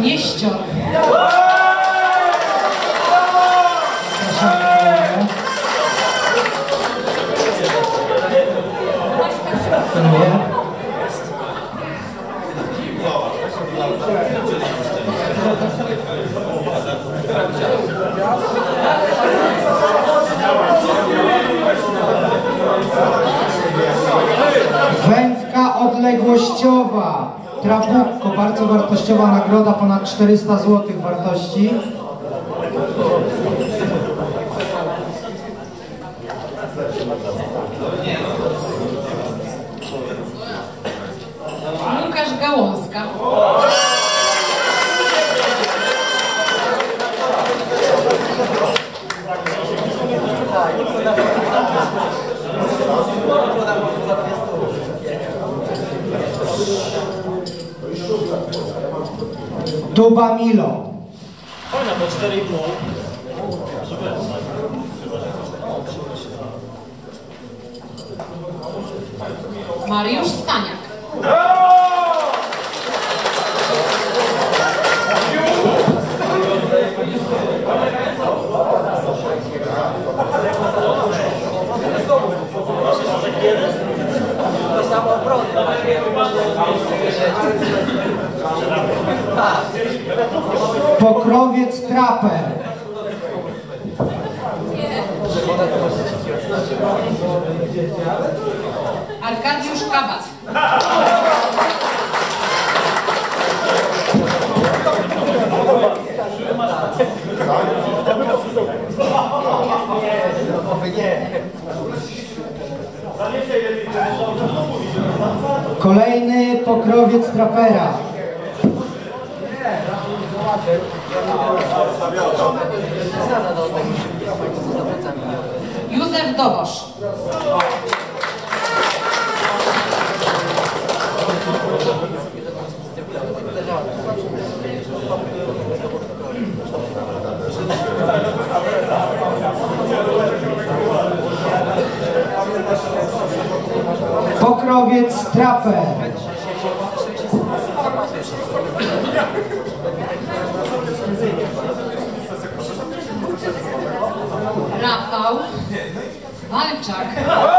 Jeścior. Wędka odległościowa. Trabucco, bardzo wartościowa nagroda, ponad 400 zł wartości. Łukasz Gałązka. Tuba Milo. Fajna, po 4,5. Mariusz Staniak. To samo obrony. Pokrowiec Traper. Arkadiusz Kabat. Kolejny pokrowiec Trapera. Józef Dobosz. Pokrowiec Traper. Rafał Walczak.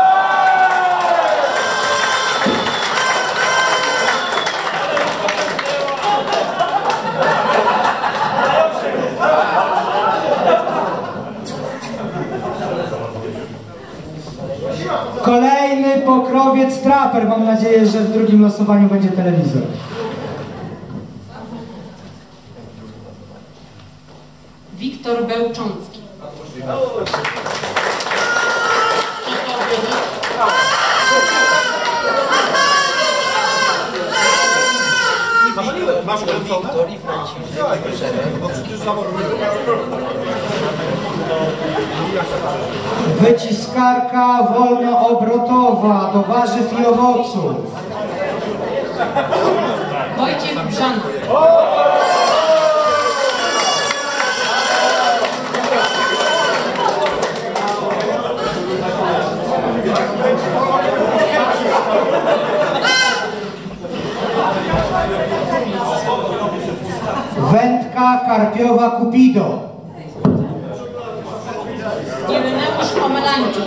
Kolejny pokrowiec Traper. Mam nadzieję, że w drugim losowaniu będzie telewizor. Wiktor Bełczącki. Masz kręcone? Wyciskarka wolnoobrotowa do warzyw i owoców. Wojciech Brzana. Wędka karpiowa Cupido. Ireneusz Omelańczuk.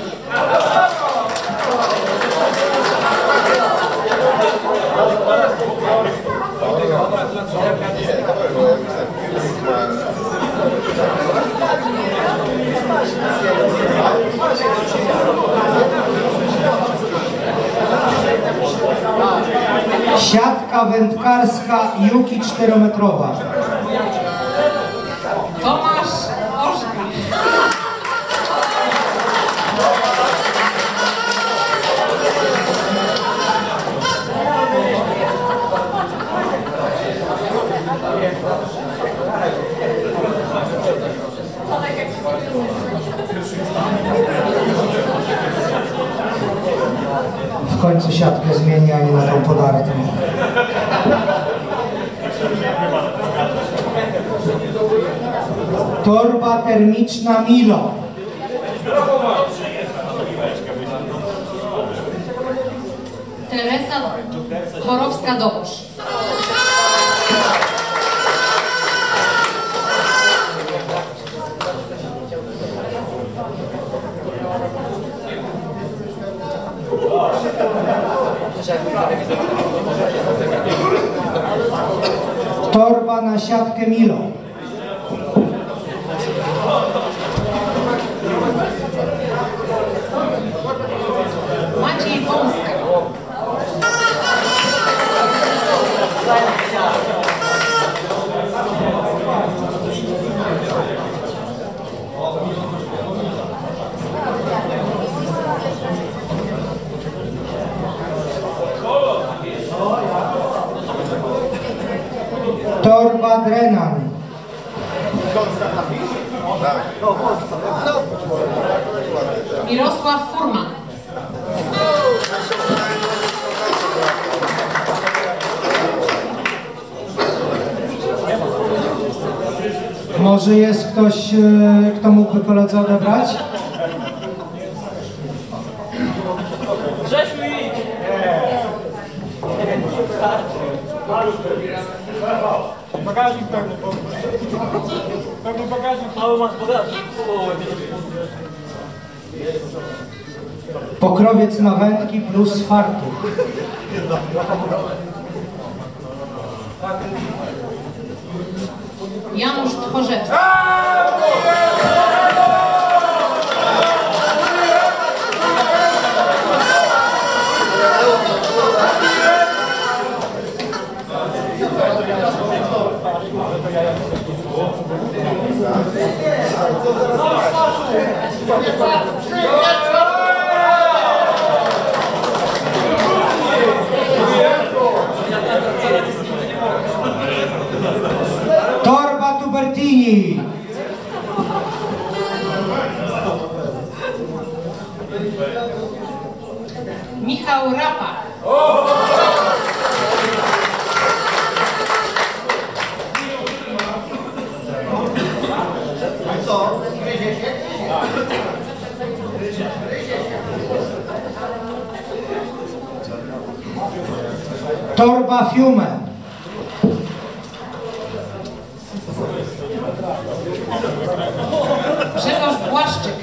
Siatka wędkarska Juki 4-metrowa. Tomasz Orzka. W końcu siatkę zmieni, a nie na tą podartą. Torba termiczna Milo. Teresa Chorowska-Dobosz. Torba na siatkę Milo. Maciej Wąska. Torba Drenan. Mirosław Furman. Może jest ktoś, kto mógłby koledze odebrać? Grzesiu, idź! Bagażnik pełny, bo... Pełny bagażnik. Mały masz bagażnik. Pokrowiec na wędki plus fartuch. Janusz Tchorzewski. Torba Tubertini. Michał Rapa. Torba Fiume. Grzegorz Błaszczyk.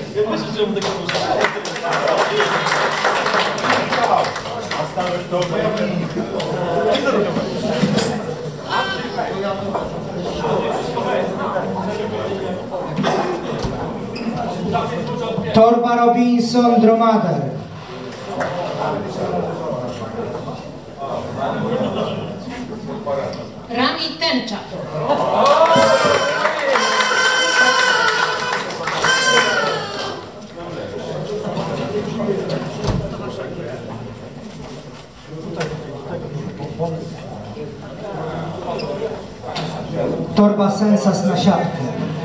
Torba Robinson Dromader. Rami Tęcza. Torba Sensas na siatkę.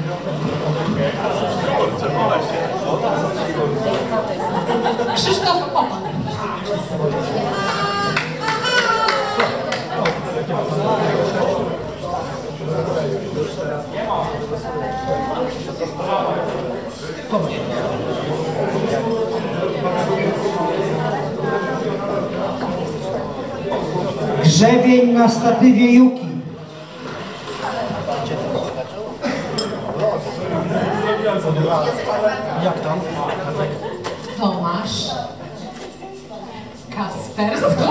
Krzysztof Opan. Grzebień na statywie Juki. Jak tam? Tomasz Kasperski.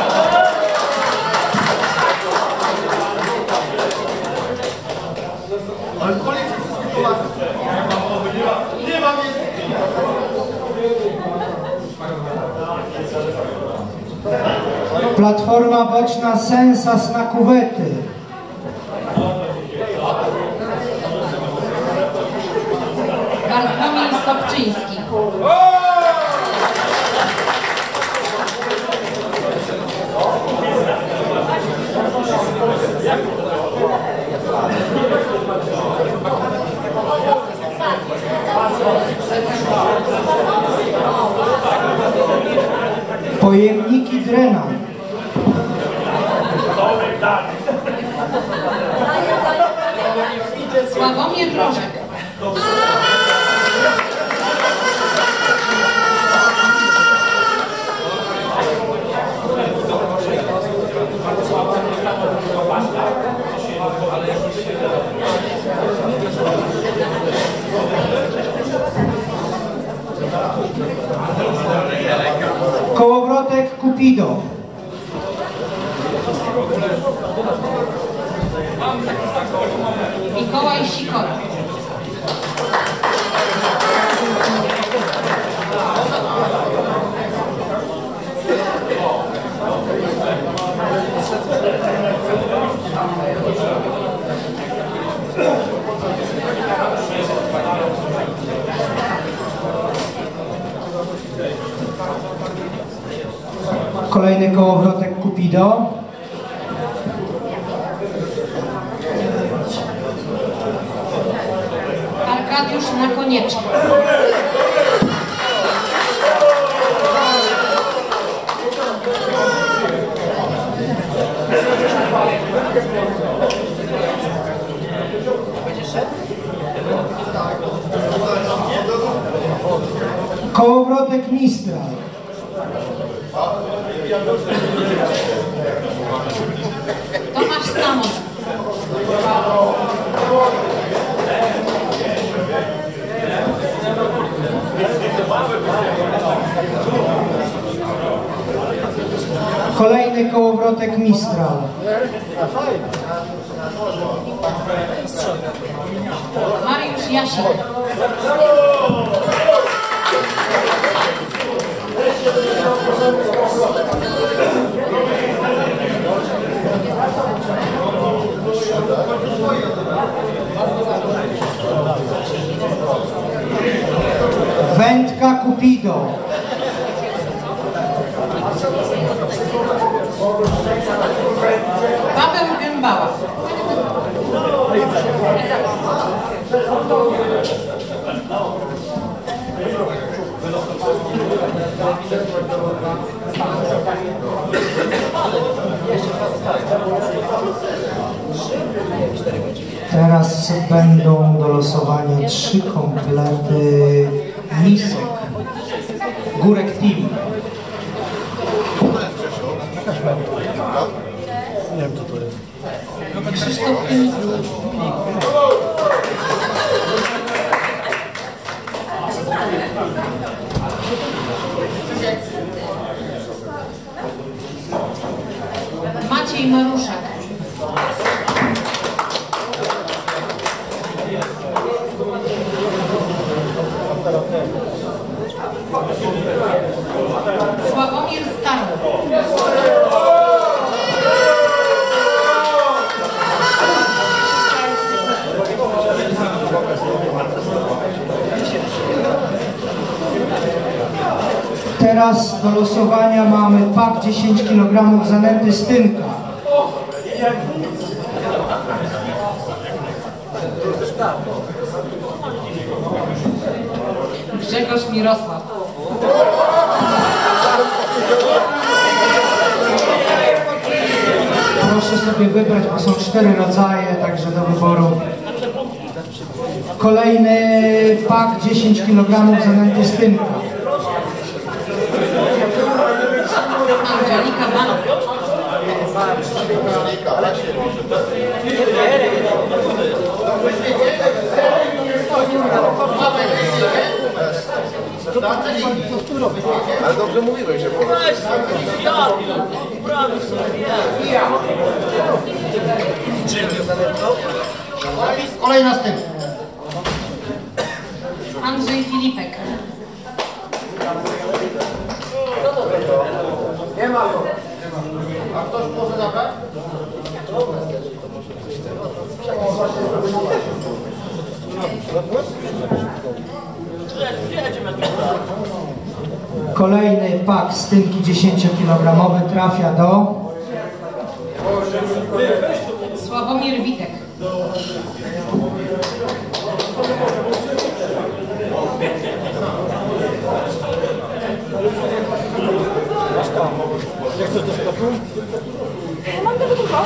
Platforma boczna Sensas na kuwety. Bartłomiej Sobczyński. Pojemniki Drena. Sławomir Rożek. Kołowrotek Cupido. Mikołaj Sikora. Kolejny kołowrotek Cupido. Arkadiusz Nakonieczny. Kołowrotek Mistral. Tomasz Samon. Kolejny kołowrotek Mistral. Mariusz Jasik. Wędka Cupido. Paweł Gębała. Teraz będą do losowania 3 komplety misek. Górek Team. Krzysztof Tynicki. Maciej Maruszak. Sławomir Starny. Teraz do losowania mamy pak 10 kg zanęty Stynka. Grzegorz Mirosław. Proszę sobie wybrać, bo są 4 rodzaje, także do wyboru. Kolejny pak 10 kg zanęty Stynka. Angelika Bank. Ale dobrze mówiłeś, że było. Kolej następny. Andrzej Filipek. Nie ma go. A ktoś może zabrać? Kolejny pak Stynki 10 kg trafia do Sławomir Witek. Jak chcesz do sklepu? Mam tego dużo.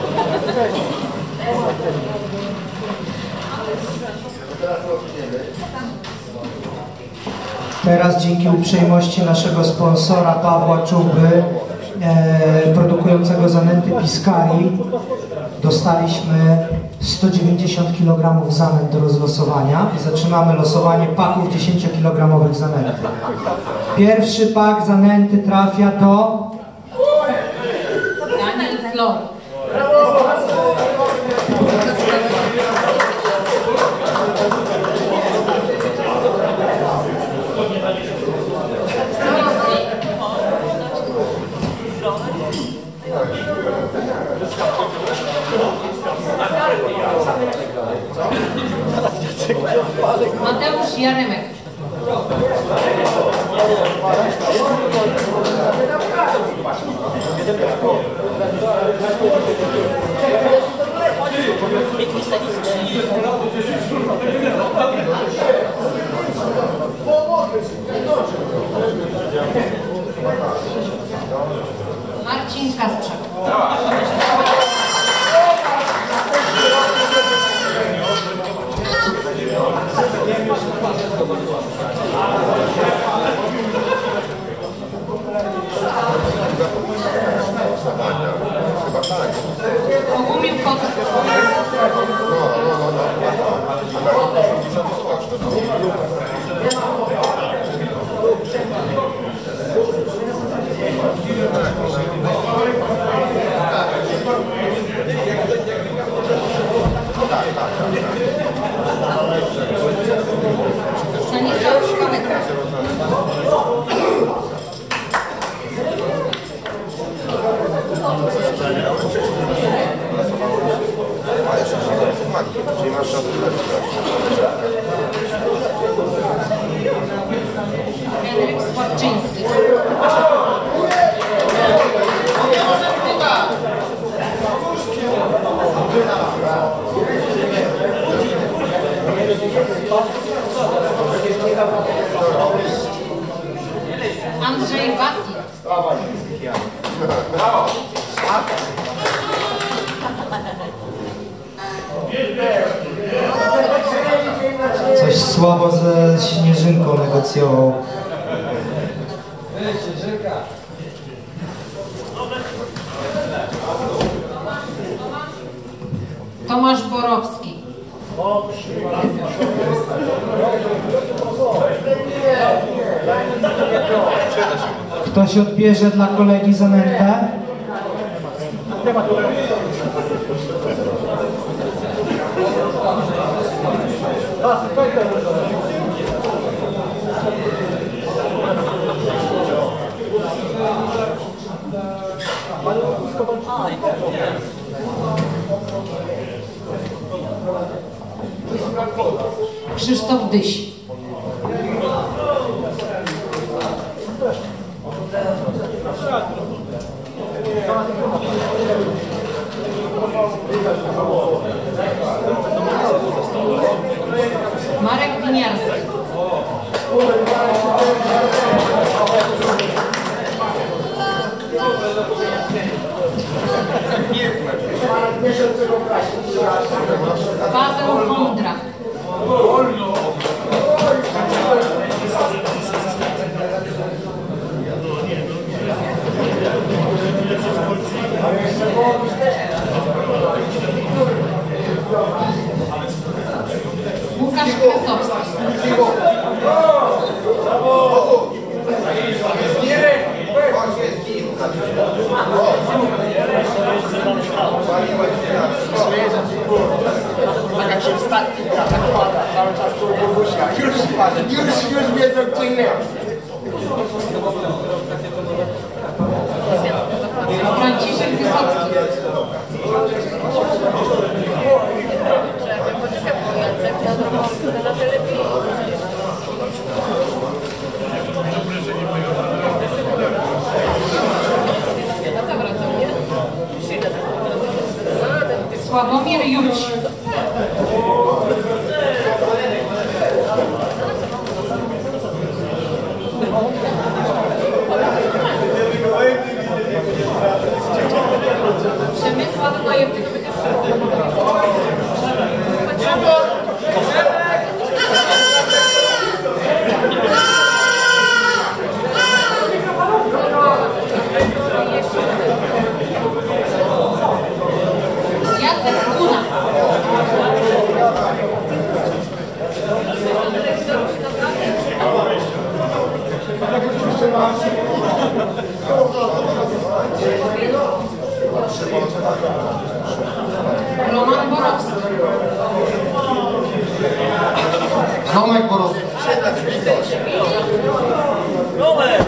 Teraz dzięki uprzejmości naszego sponsora Pawła Czuby, produkującego zanęty Piscari, dostaliśmy 190 kg zanęt do rozlosowania i zaczynamy losowanie paków 10 kg zanęty. Pierwszy pak zanęty trafia do Daniel Lor. Mateusz Jaremek. Marcin Kasprzak. Bogumił Kotek. Stanisław Szkaleka. Czyli masz szansę Henryk Sławczyński. Andrzej Wasil. Coś słabo ze Śnieżynką negocjował. Tomasz Borowski. Ktoś odbierze dla kolegi zanętę? Krzysztof Dyś. Marek Winiarski. Paweł Mądra. Łukasz Krasowski. Tak jak się w statki gra, tak pada, cały czas koło Bogusia. Już spada, już wiedzą gdzie jest. Franciszek Wysocki. Sławomir Juć. Przemysław Majewczyk. Jacek Kuna. Roman Borowski. Tomek Borowski. Robert!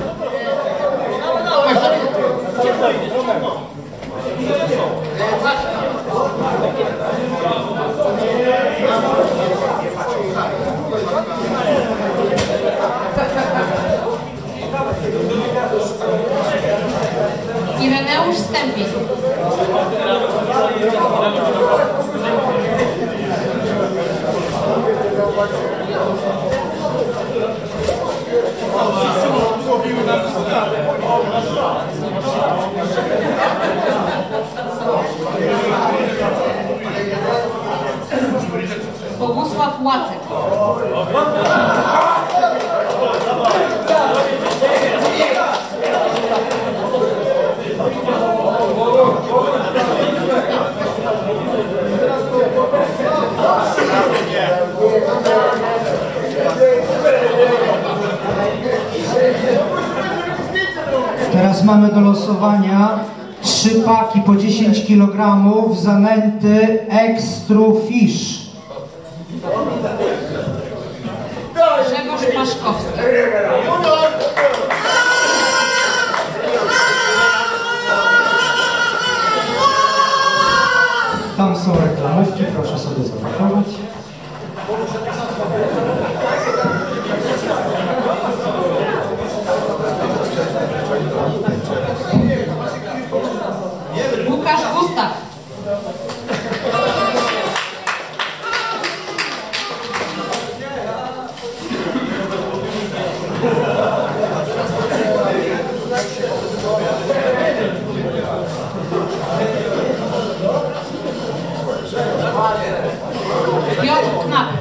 Ireneusz Stępień. Bogusław Łacek. Teraz mamy do losowania 3 paki po 10 kg zanęty Extrufish. Grzegorz Paszkowski. Tam są reklamówki, proszę sobie zapakować. Łukasz Gustaw. Piotr Knap.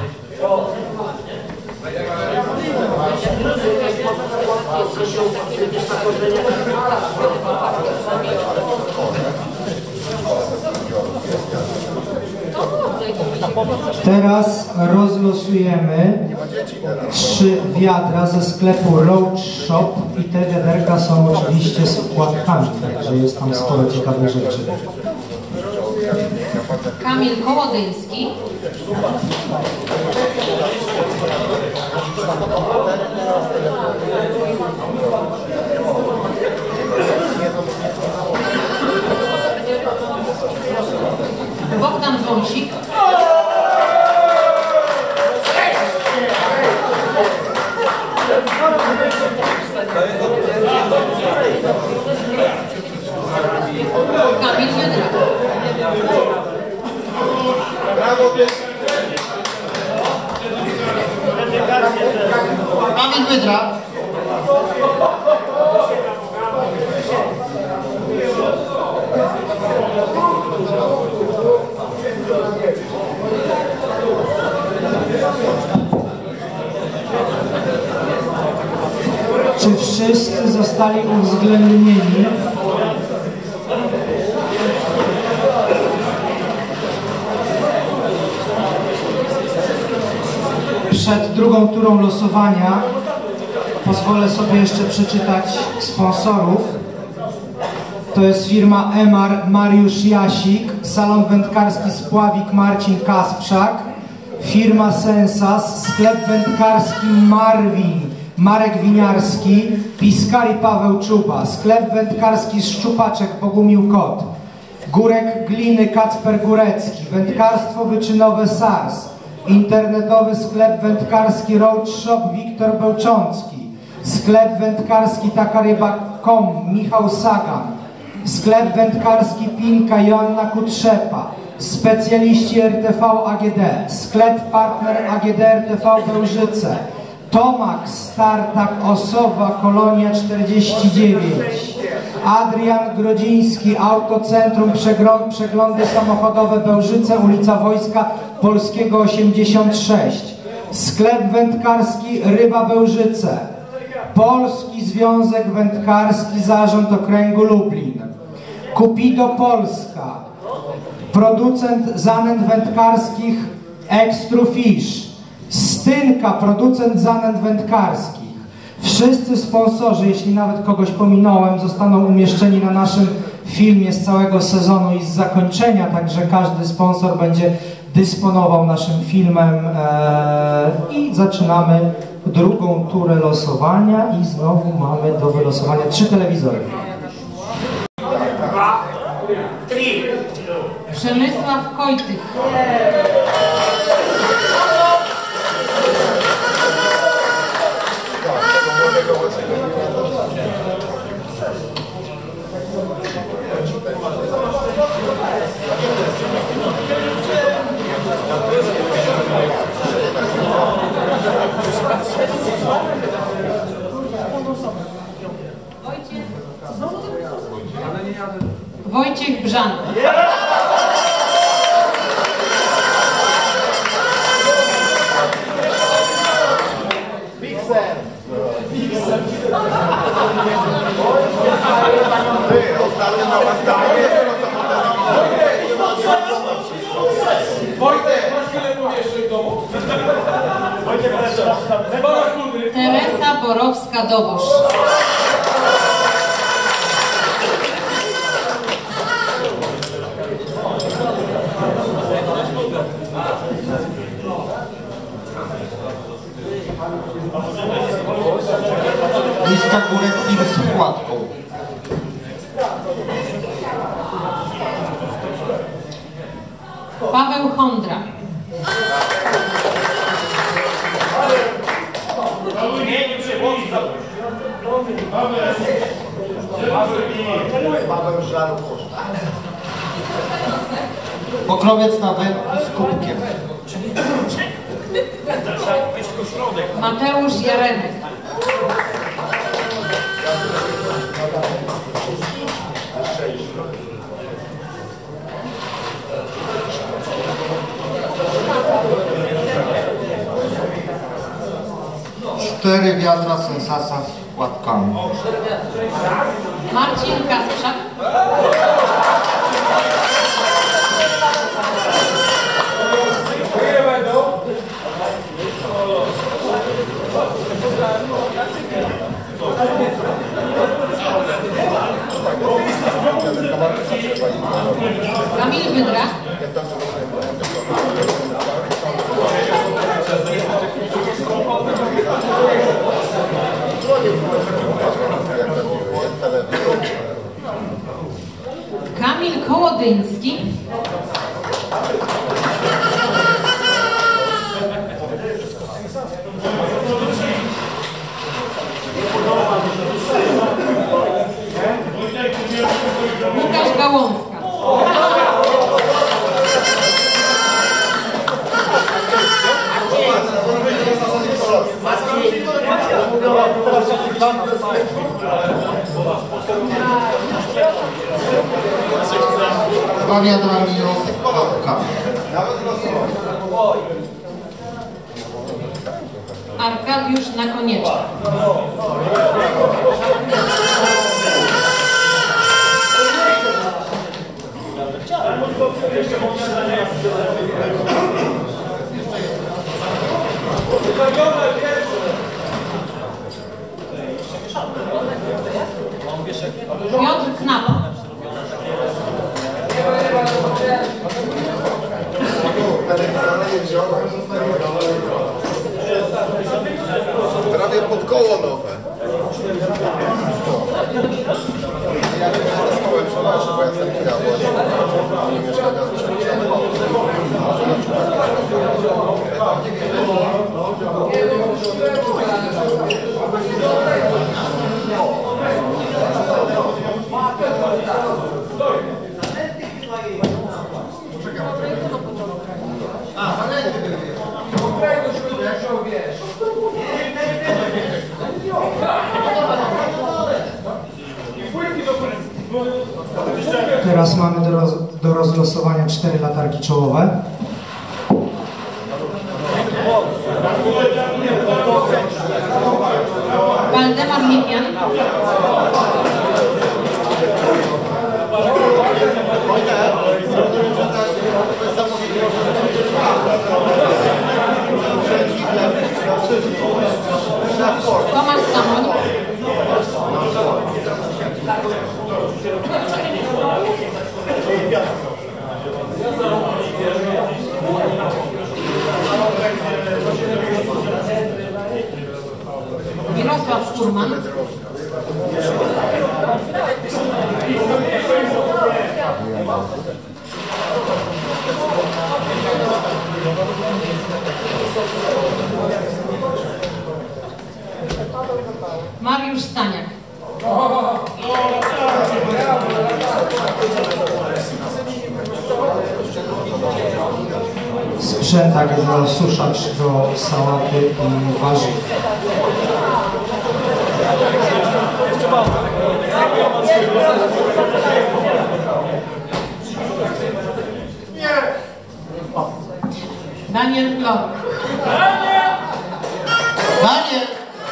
Teraz rozlosujemy 3 wiadra ze sklepu Road Shop i te wiaderka są oczywiście z wkładkami, także jest tam sporo ciekawych rzeczy. Kamil Kołodyński. Bogdan Wąsik. Kamil Jędrak. Kamil Wydra. Czy wszyscy zostali uwzględnieni? Przed drugą turą losowania pozwolę sobie jeszcze przeczytać sponsorów. To jest firma Emar Mariusz Jasik, salon wędkarski Spławik Marcin Kasprzak, firma Sensas, sklep wędkarski Marwin Marek Winiarski, Piskari Paweł Czuba, sklep wędkarski Szczupaczek Bogumił Kot, Górek Gliny Kacper Górecki, wędkarstwo wyczynowe SARS, internetowy sklep wędkarski Road Shop Wiktor Bełczącki, sklep wędkarski takaryba.com Michał Sagan, sklep wędkarski Pinka Joanna Kutrzepa, specjaliści RTV AGD, sklep partner AGD RTV Bełżyce, Tomax Startak Osowa Kolonia 49, Adrian Grodziński Autocentrum Przeglądy Samochodowe Bełżyce, ulica Wojska Polskiego 86, sklep wędkarski Ryba Bełżyce, Polski Związek Wędkarski Zarząd Okręgu Lublin, Cupido Polska, producent zanęt wędkarskich Extrufish, Stynka, producent zanęt wędkarskich, Wszyscy sponsorzy, jeśli nawet kogoś pominąłem, zostaną umieszczeni na naszym filmie z całego sezonu i z zakończenia, także każdy sponsor będzie dysponował naszym filmem i zaczynamy drugą turę losowania i znowu mamy do wylosowania 3 telewizory. Przemysław Kojtych. Wojciech Brzan. Teresa Borowska-Dobosz. Lista Górecki z wkładką. Paweł Hondra. Paweł Żaruch. Pokrowiec na wędki z kubkiem. Mateusz Jarenek. Cztery wiadra Sensasa z wkładkami. Marcin Kasprzak. Kamil Wydra. Kamil Kołodyński. Łukasz Gałązka. Dwa wiadra Milo z wkładkami. Arkadiusz Nakonieczny. Piotr Knap. Prawie pod koło nowe. Ja nie wiem, przepraszam, bo ja jestem bo nie mieszkania Teraz mamy do rozlosowania 4 latarki czołowe. Waldemar Mipian. Tomasz Samoń. Mariusz Staniak. Sprzętak do suszacz do sałaty i warzyw. Daniel Klok. Daniel!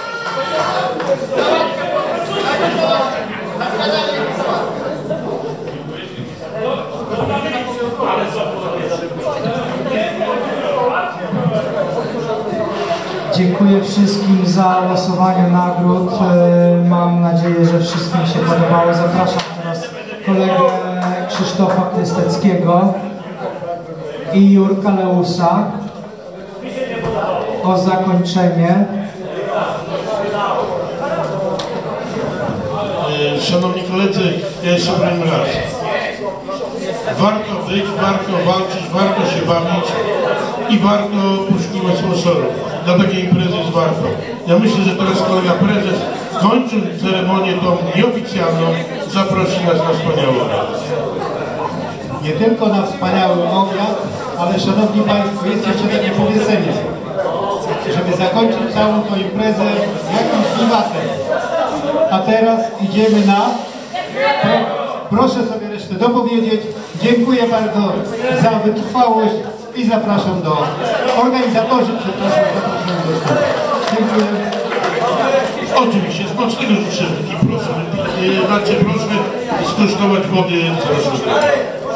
Dziękuję wszystkim za losowanie nagród. Mam nadzieję, że wszystkim się podobało. Zapraszam teraz kolegę Krzysztofa Krysteckiego i Jurka Leusa o zakończenie. Szanowni koledzy, ja jeszcze powiem raz. Warto być, warto walczyć, warto się bawić i warto poszukiwać sponsorów. Dla takiej imprezy jest warto. Ja myślę, że teraz kolega prezes, kończąc ceremonię tą nieoficjalną, zaprosi nas na wspaniały obiad. Nie tylko na wspaniały obiad, ale szanowni Państwo, jest jeszcze takie powiedzenie, żeby zakończyć całą tą imprezę jakimś klimatem. A teraz idziemy na... Proszę sobie resztę dopowiedzieć. Dziękuję bardzo za wytrwałość i zapraszam do organizatorzy. Przepraszam, zapraszam do stołu. Dziękuję. Oczywiście, smacznego życzymy i proszę skosztować wody coraz